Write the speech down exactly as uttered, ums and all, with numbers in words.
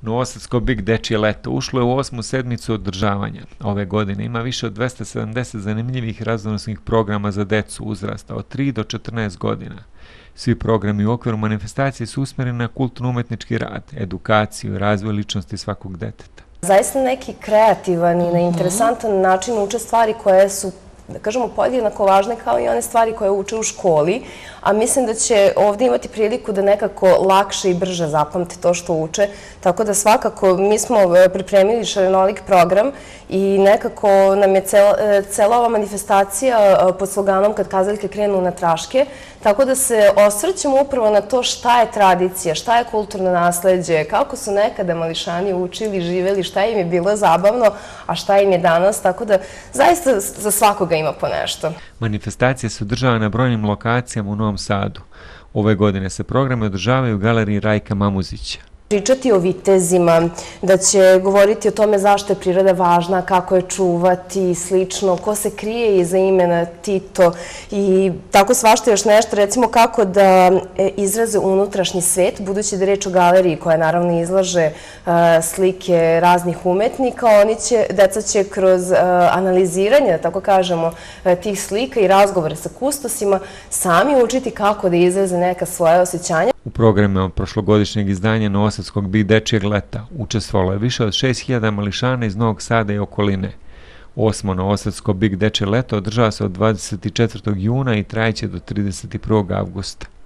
Novosadsko Big Dečje leto ušlo je u osmu sedmicu održavanja. Ove godine ima više od dvesta sedamdeset zanimljivih raznovrsnih programa za decu uzrasta od tri do četrnaest godina. Svi programi u okviru manifestacije su usmjereni na kulturno-umetnički rad, edukaciju i razvoj ličnosti svakog deteta. Zaista neki kreativan i na interesantan način uče stvari koje su, da kažemo, podjednako važne kao i one stvari koje uče u školi, a mislim da će ovdje imati priliku da nekako lakše i brže zapamte to što uče. Tako da svakako mi smo pripremili šarenolik program i nekako nam je cela ova manifestacija pod sloganom Kad kazaljke krenu na traške, tako da se osvrćemo upravo na to šta je tradicija, šta je kulturno nasleđe, kako su nekada mališani učili, živeli, šta im je bilo zabavno, a šta im je danas, tako da zaista za svakoga ima po nešto. Manifestacija se održava na brojnim lokacijama u Novom Sadu. Ove godine se programe održavaju u galeriji Rajka Mamuzića. Pričati o vitezima, da će govoriti o tome zašto je priroda važna, kako je čuvati i slično, ko se krije iza imena Tito i tako svašta još nešto, recimo kako da izraze unutrašnji svet, budući da je reč o galeriji koja naravno izlaže slike raznih umetnika, oni će, deca će kroz analiziranje, da tako kažemo, tih slika i razgovore sa kustosima sami učiti kako da izraze neka svoja osjećanja. U programima prošlogodišnjeg izdanja Novosadskog Big Dečjeg leta učestvovalo je više od šest hiljada mališana iz Novog Sada i okoline. Osmo Novosadsko Big Dečje leto održava se od dvadeset četvrtog juna i trajeće do trideset prvog avgusta.